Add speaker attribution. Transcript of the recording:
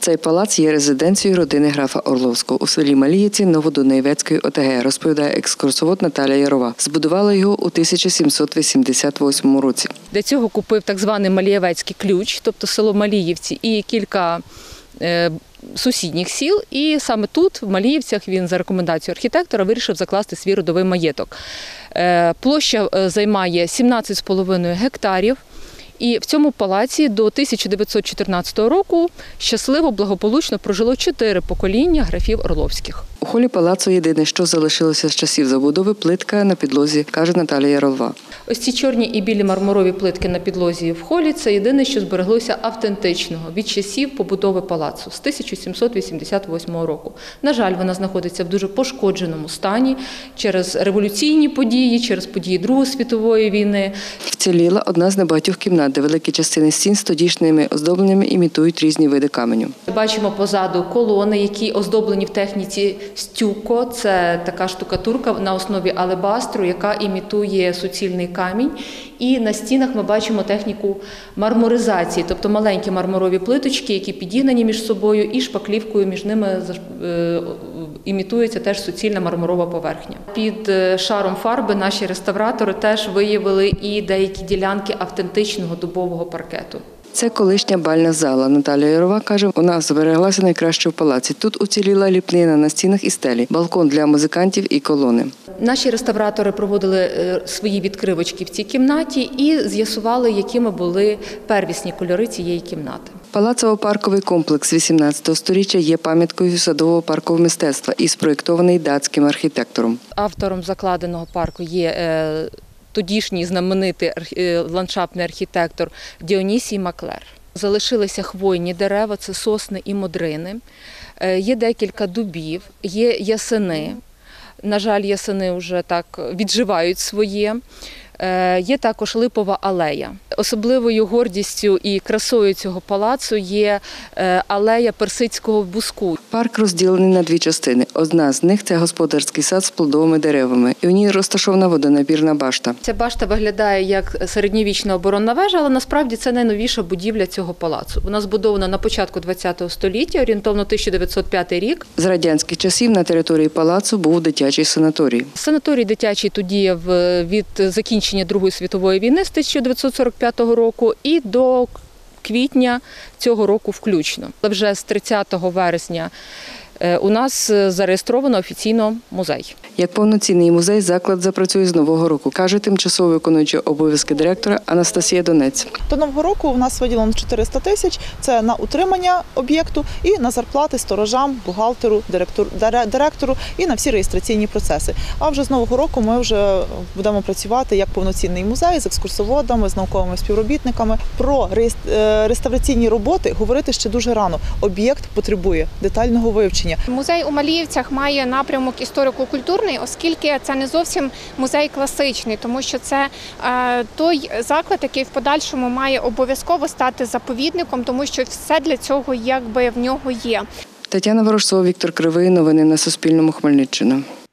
Speaker 1: Цей палац є резиденцією родини графа Орловського у селі Маліївці Новодунайвецької ОТГ, розповідає екскурсовод Наталія Ярова. Збудувала його у 1788 році.
Speaker 2: Для цього купив так званий Малієвецький ключ, тобто село Маліївці і кілька сусідніх сіл. І саме тут, в Маліївцях, він за рекомендацією архітектора вирішив закласти свій родовий маєток. Площа займає 17,5 гектарів. І в цьому палаці до 1914 року щасливо, благополучно прожило 4 покоління графів Орловських.
Speaker 1: У холі палацу єдине, що залишилося з часів забудови – плитка на підлозі, каже Наталія Ярова.
Speaker 2: Ось ці чорні і білі мармурові плитки на підлозі в холі – це єдине, що збереглося автентичного від часів побудови палацу з 1788 року. На жаль, вона знаходиться в дуже пошкодженому стані через революційні події, через події Другої світової війни.
Speaker 1: Вціліла одна з небагатьох кімнат, де великі частини стін з тодішніми оздобленнями імітують різні види каменю.
Speaker 2: Бачимо позаду колони, які оздоблені в техніці стюко. Це така штукатурка на основі алебастру, яка імітує суцільний камінь. І на стінах ми бачимо техніку мармуризації, тобто маленькі мармурові плиточки, які підігнані між собою і шпаклівкою між ними імітується теж суцільна мармурова поверхня. Під шаром фарби наші реставратори теж виявили і деякі ділянки автентичного дубового паркету.
Speaker 1: Це колишня бальна зала. Наталія Ярова каже, вона збереглася найкраще в палаці. Тут уціліла ліпнина на стінах і стелі, балкон для музикантів і колони.
Speaker 2: Наші реставратори проводили свої відкривочки в цій кімнаті і з'ясували, якими були первісні кольори цієї кімнати.
Speaker 1: Палацово-парковий комплекс 18 століття є пам'яткою садово-паркового мистецтва і спроєктований датським архітектором.
Speaker 2: Автором закладеного парку є тодішній знаменитий ландшафтний архітектор Діонісій Маклер. Залишилися хвойні дерева, це сосни і модрини. Є декілька дубів, є ясени. На жаль, ясени вже так відживають своє. Є також липова алея. Особливою гордістю і красою цього палацу є алея персидського буску.
Speaker 1: Парк розділений на 2 частини. Одна з них – це господарський сад з плодовими деревами. І в ній розташована водонапірна башта.
Speaker 2: Ця башта виглядає як середньовічна оборонна вежа, але насправді це найновіша будівля цього палацу. Вона збудована на початку ХХ століття, орієнтовно 1905 рік. З
Speaker 1: радянських часів на території палацу був дитячий санаторій.
Speaker 2: Санаторій дитячий тут діяв від закінчення Другої світової війни з 1945 року і до квітня цього року включно. Вже з 30 вересня у нас зареєстровано офіційно музей.
Speaker 1: Як повноцінний музей заклад запрацює з нового року, каже тимчасово виконуюча обов'язки директора Анастасія Донець.
Speaker 3: До нового року у нас виділено 400 тисяч – це на утримання об'єкту і на зарплати сторожам, бухгалтеру, директору і на всі реєстраційні процеси. А вже з нового року ми вже будемо працювати як повноцінний музей з екскурсоводами, з науковими співробітниками. Про реставраційні роботи говорити ще дуже рано. Об'єкт потребує детального вивчення.
Speaker 4: Музей у Маліївцях має напрямок історико-культурний, оскільки це не зовсім музей класичний, тому що це той заклад, який в подальшому має обов'язково стати заповідником, тому що все для цього якби в нього є.
Speaker 1: Тетяна Ворожцова, Віктор Кривий. Новини на Суспільному. Хмельниччина.